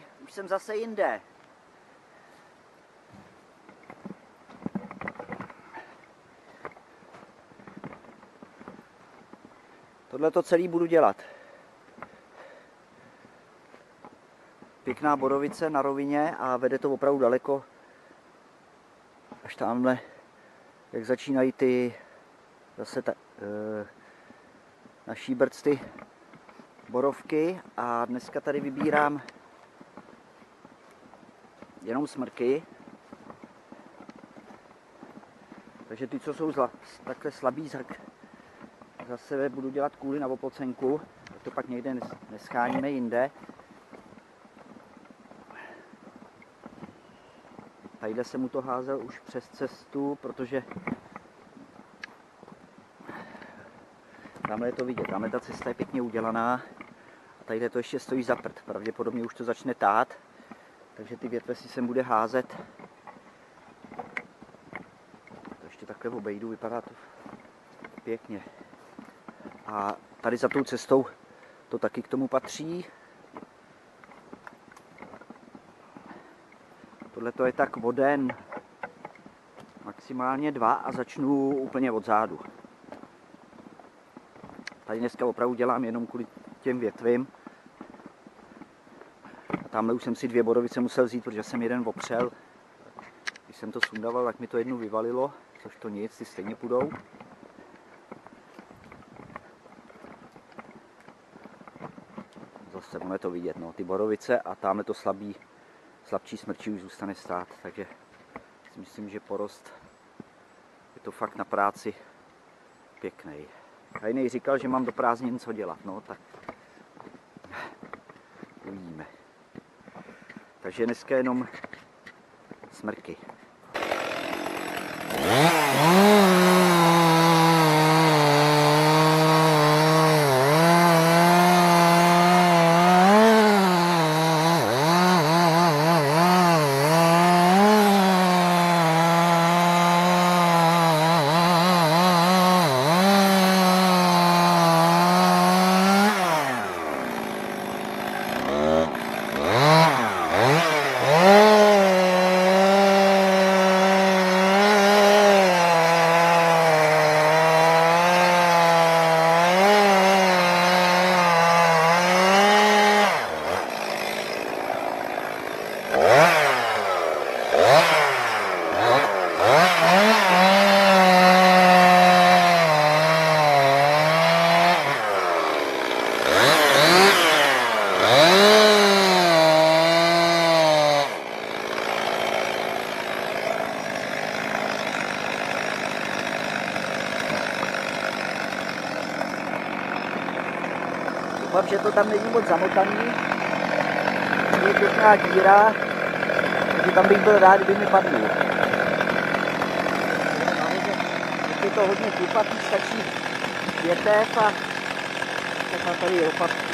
už jsem zase jinde. Tohle to celý budu dělat. Pěkná borovice na rovině a vede to opravdu daleko. Až tamhle, jak začínají ty zase na Šíbrc ty borovky. A dneska tady vybírám jenom smrky. Takže ty, co jsou takhle slabý, tak zase budu dělat kůly na oplocenku. To pak někde nescháníme jinde. Tadyhle jsem mu to házel už přes cestu, protože tamhle je to vidět, tamhle ta cesta je pěkně udělaná a tadyhle to ještě stojí za prd. Pravděpodobně už to začne tát, takže ty větve si sem bude házet. To ještě takhle obejdu, vypadá to pěkně. A tady za tou cestou to taky k tomu patří. Tohle to je tak voden, maximálně 2 a začnu úplně od zádu. Tady dneska opravdu dělám jenom kvůli těm větvím. A tamhle už jsem si 2 borovice musel vzít, protože jsem jeden opřel. Když jsem to sundával, tak mi to jednu vyvalilo, což to nic, ty stejně půjdou. Zase ono je to vidět, no, ty borovice a tamhle to slabší smrčí už zůstane stát, takže si myslím, že porost je to fakt na práci pěkný. A jiný říkal, že mám do prázdnin co dělat, no tak uvidíme. Takže dneska jenom smrky. Doufám, že to tam není moc zamotaný. Je pěkná díra, takže tam bych byl rád, kdyby mi padl. Když je to hodně chlupatý, stačí větev a tak tady lopatku.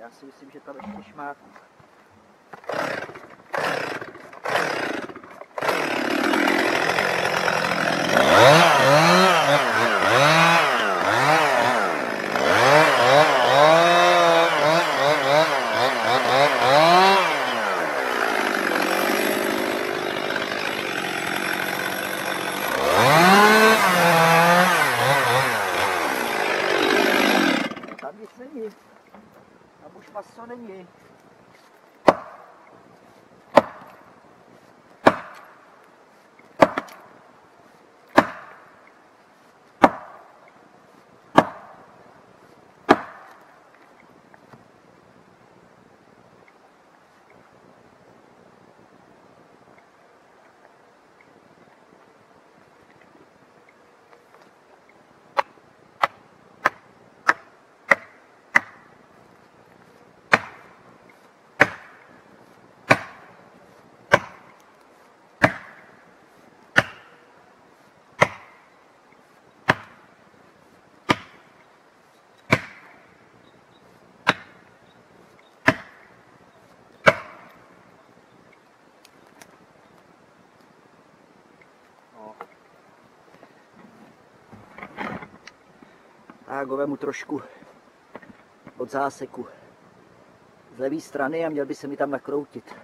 Já si myslím, že tam ještě šmátí. Tam nic není. Tam už maso není. Tak ho vemu trošku od záseku z levé strany a měl by se mi tam nakroutit.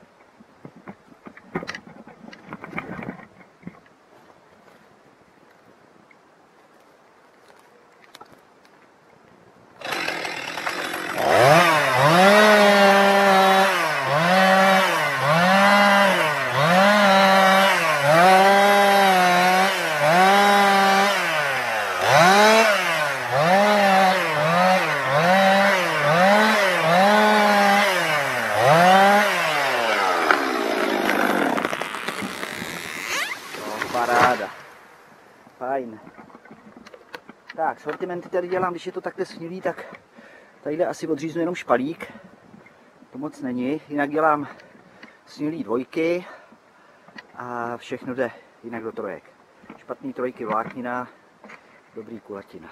Paráda. Fajn. Tak, sortimenty tady dělám, když je to takhle shnilý, tak tadyhle asi odříznu jenom špalík. To moc není. Jinak dělám shnilý dvojky a všechno jde jinak do trojek. Špatný trojky vláknina, dobrý kulatina.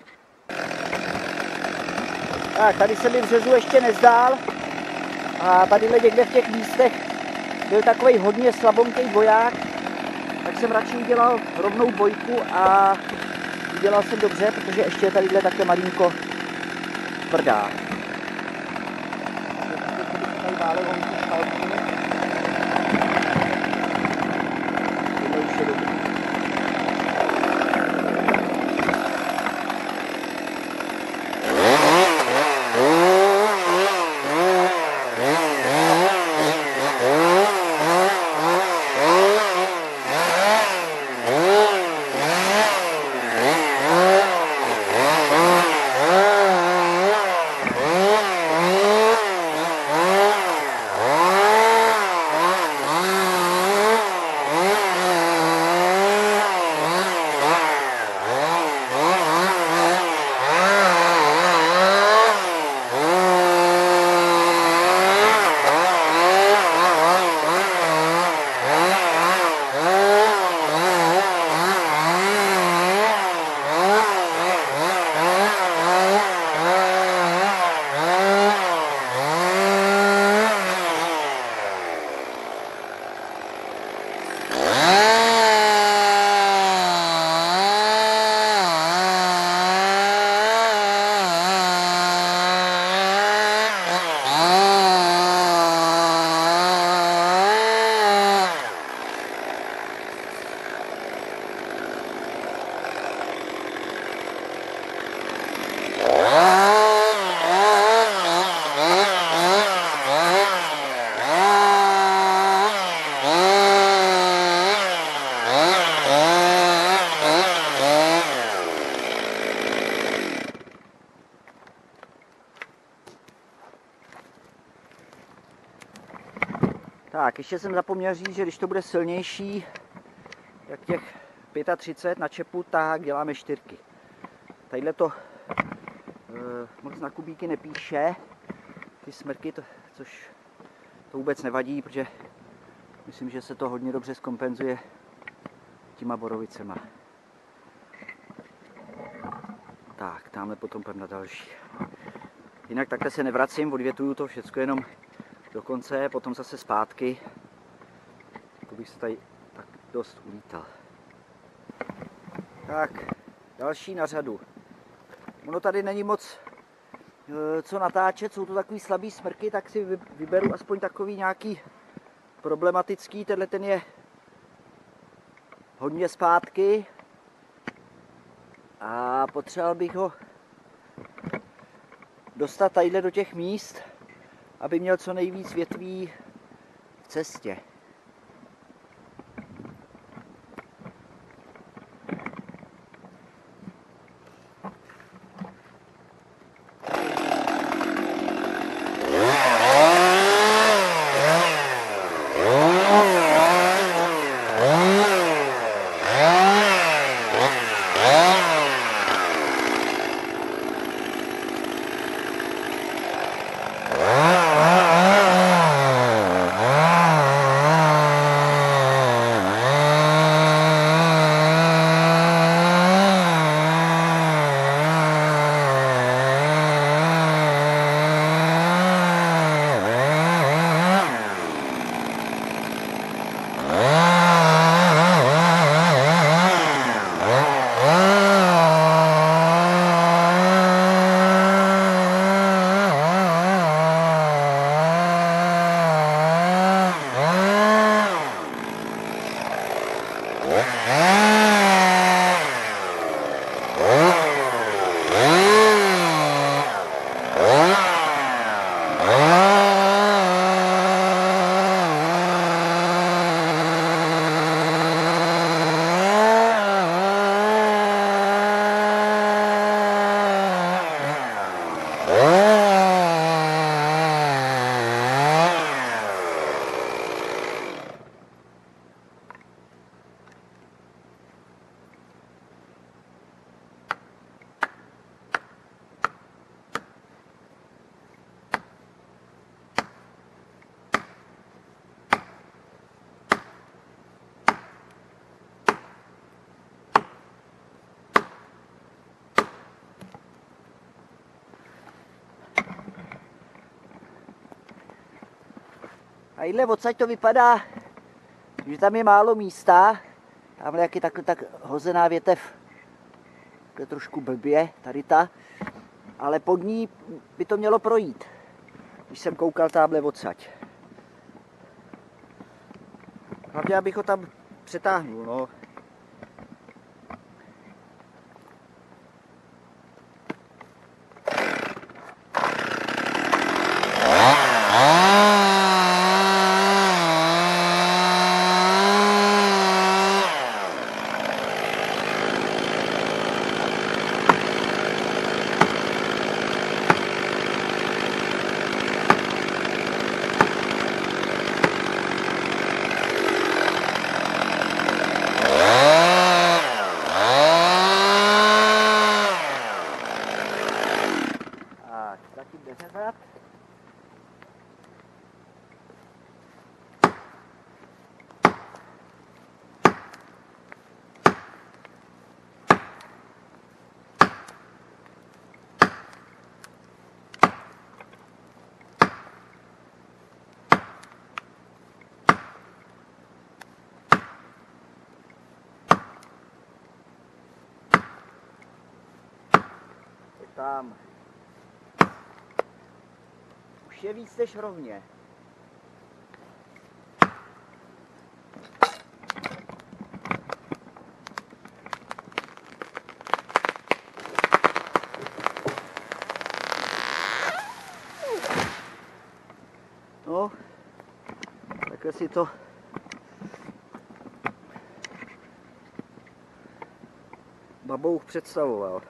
Tak, tady se mi v řezu ještě nezdál. A tadyhle někde v těch místech byl takový hodně slabonký dvoják. Tak jsem radši udělal rovnou dvojku a udělal jsem dobře, protože ještě je tadyhle takhle malinko tvrdá. Tak, ještě jsem zapomněl říct, že když to bude silnější, jak těch 35 na čepu, tak děláme čtyřky. Tadyhle to moc na kubíky nepíše, ty smrky, což to vůbec nevadí, protože myslím, že se to hodně dobře zkompenzuje těma borovicema. Tak, tamhle potom půjdeme na další. Jinak takhle se nevracím, odvětuju to všechno jenom do konce, potom zase zpátky. To bych se tady tak dost ulítal. Tak, další na řadu. Ono tady není moc co natáčet, jsou to takový slabý smrky, tak si vyberu aspoň takový nějaký problematický. Tenhle ten je hodně zpátky a potřeboval bych ho dostat tadyhle do těch míst, aby měl co nejvíc větví v cestě. A jídle odsaď to vypadá, že tam je málo místa. Tamhle jak je tak hozená větev, to je trošku blbě, tady ta. Ale pod ní by to mělo projít, když jsem koukal tamhle odsaď. Hlavně abych ho tam přetáhnul, no. Tam. Už je víc než rovně. No, takhle si to babouch představoval.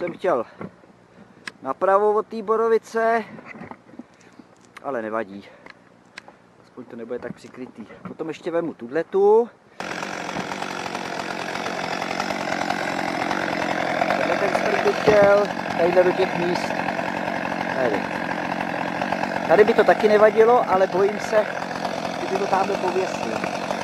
jsem chtěl napravo od té borovice, ale nevadí. Aspoň to nebude tak přikrytý. Potom ještě vemu tuhletu. Tenhle ten smrk by chtěl tadyhle do těch míst. Tady by to taky nevadilo, ale bojím se, že by to tamhle pověsil.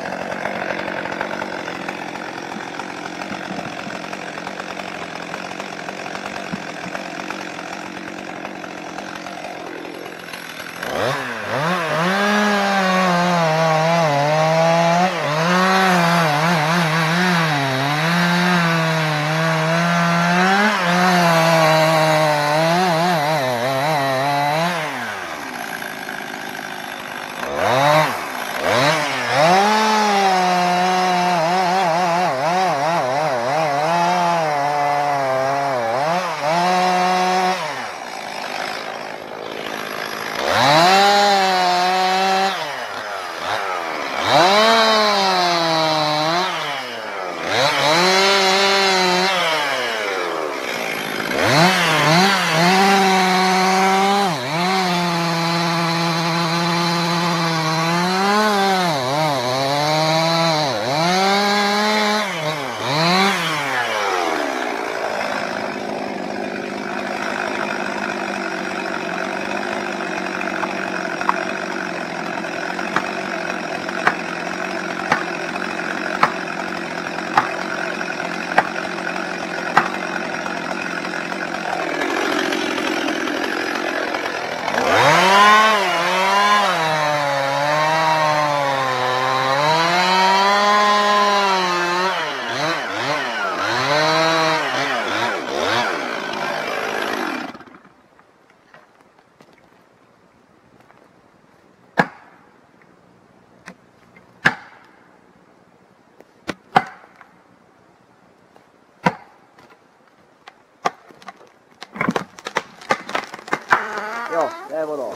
Jo, to je ono.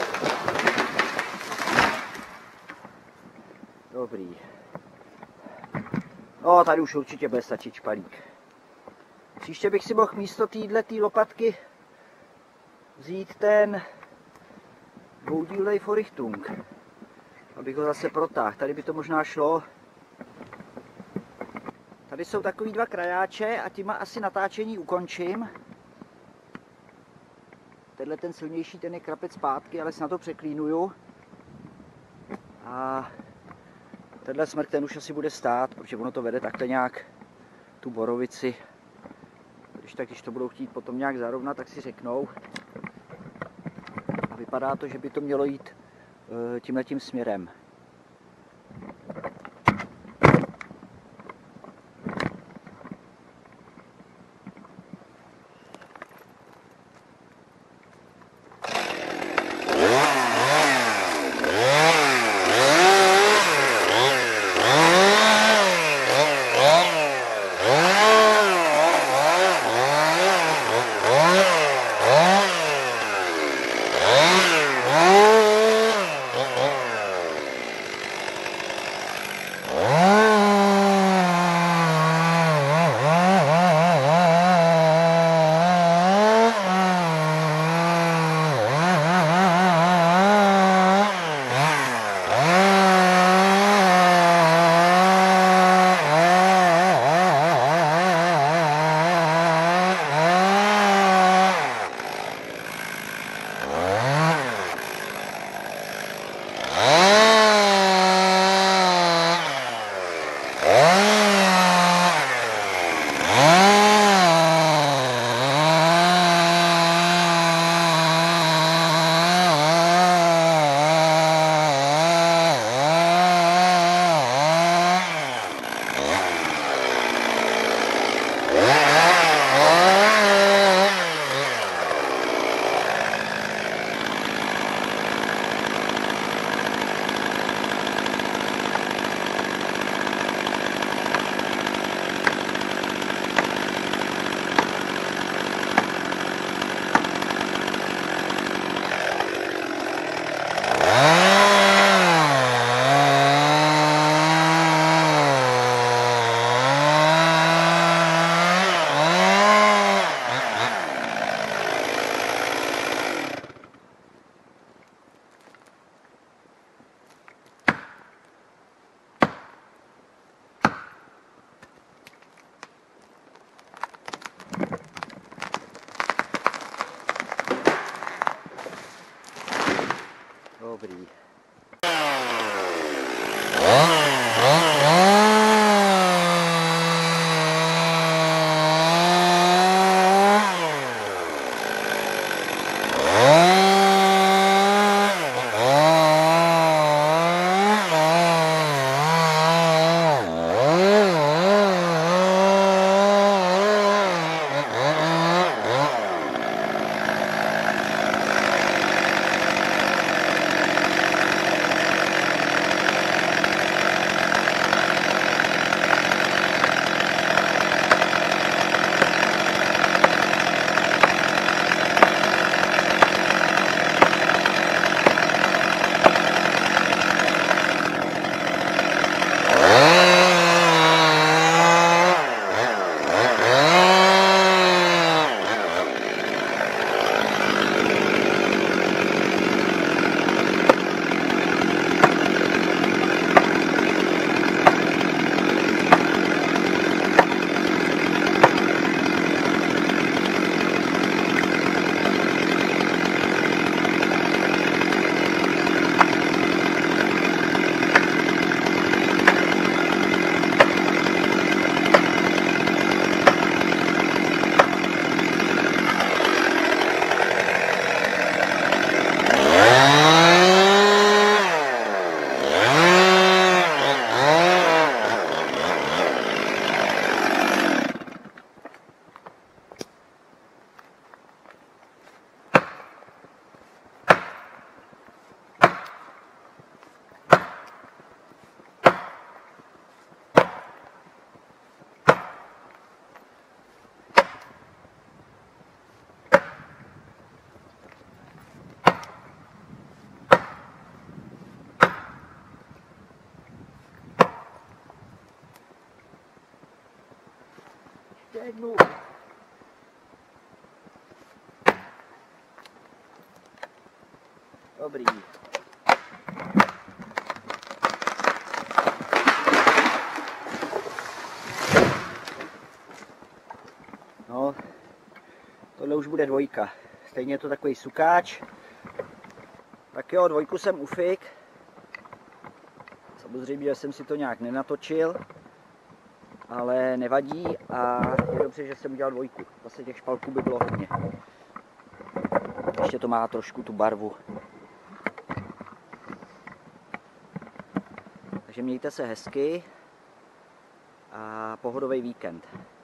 Dobrý. No, tady už určitě bude stačit špalík. Příště bych si mohl místo této lopatky vzít ten dvoudílnej Vorrichtung, abych ho zase protáhl. Tady by to možná šlo. Tady jsou takový dva krajáče a tím asi natáčení ukončím. Tenhle ten silnější, ten je krapec zpátky, ale si na to překlínuju. A tenhle smrk, ten už asi bude stát, protože ono to vede takhle nějak tu borovici. Když to budou chtít potom nějak zarovnat, tak si řeknou. A vypadá to, že by to mělo jít tímhletím směrem. Dobrý. Jednu. Dobrý. No, tohle už bude dvojka. Stejně je to takový sukáč. Tak jo, dvojku jsem ufik. Samozřejmě, že jsem si to nějak nenatočil, ale nevadí a je dobře, že jsem udělal dvojku. Zase těch špalků by bylo hodně. Ještě to má trošku tu barvu. Takže mějte se hezky a pohodový víkend.